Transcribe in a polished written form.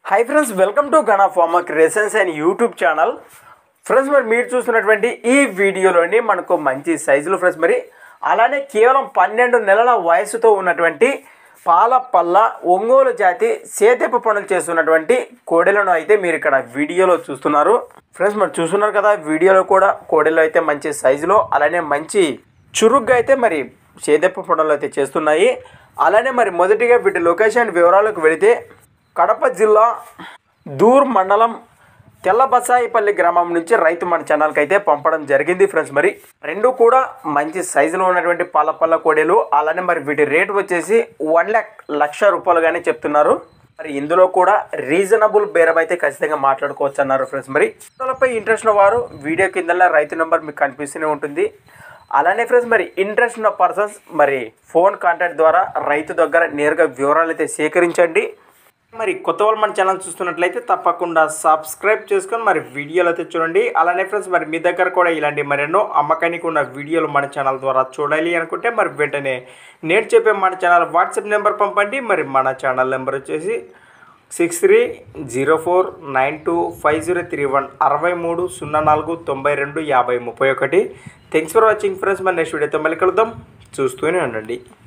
Hi friends, welcome to Gana pharma creations and YouTube channel. Friends, మరి మీరు చూస్తున్నటువంటి ఈ వీడియోలోని మనకు మంచి సైజులు ఫ్రెండ్స్, మరి అలానే కేవలం 12 నెలల వయసుతో ఉన్నటువంటి పాల పల్ల ఒంగోలు జాతి సేతెప్ప పనులు చేస్తున్నటువంటి కోడెలను అయితే మీరు ఇక్కడ వీడియోలో చూస్తున్నారు. ఫ్రెండ్స్, మరి చూస్తున్నారు కదా, వీడియోలో కూడా కోడెలు అయితే మంచి సైజులో అలానే మంచి చురుగ్గా అయితే మరి సేతెప్ప పనులు అయితే చేస్తున్నాయి. అలానే మరి మొదటిగా వీటి లొకేషన్ వివరాలకు వెళితే కడప జిల్లా దూర్ మండలం తెల్లబసాయిపల్లి గ్రామం నుంచి రైతు మన ఛానల్కి అయితే పంపడం జరిగింది. ఫ్రెండ్స్, మరి రెండు కూడా మంచి సైజులో ఉన్నటువంటి పాలపల్ల కోడెలు. అలానే మరి వీటి రేటు వచ్చేసి 1,00,000 రూపాయలుగానే చెప్తున్నారు. మరి ఇందులో కూడా రీజనబుల్ బేరం అయితే ఖచ్చితంగా మాట్లాడుకోవచ్చు అన్నారు. ఫ్రెండ్స్, మరి పై ఇంట్రెస్ట్ ఉన్న వారు వీడియో కింద రైతు నెంబర్ మీకు కనిపిస్తూనే ఉంటుంది. అలానే ఫ్రెండ్స్, మరి ఇంట్రెస్ట్ ఉన్న పర్సన్స్ మరి ఫోన్ కాంటాక్ట్ ద్వారా రైతు దగ్గర నేరుగా వివరాలు అయితే సేకరించండి. మరి కొత్త వాళ్ళు మన ఛానల్ చూస్తున్నట్లయితే తప్పకుండా సబ్స్క్రైబ్ చేసుకొని మరి వీడియోలు అయితే చూడండి. అలానే ఫ్రెండ్స్, మరి మీ దగ్గర కూడా ఇలాంటి మరెన్నో అమ్మకానికి ఉన్న వీడియోలు మన ఛానల్ ద్వారా చూడాలి అనుకుంటే మరి వెంటనే నేను చెప్పే మన ఛానల్ వాట్సాప్ నెంబర్ పంపండి. మరి మన ఛానల్ నెంబర్ వచ్చేసి 6304925031 6304925031. Thanks for watching friends. మరి నెక్స్ట్ వీడియోతో మళ్ళీ కలుద్దాం. చూస్తూనే ఉండండి.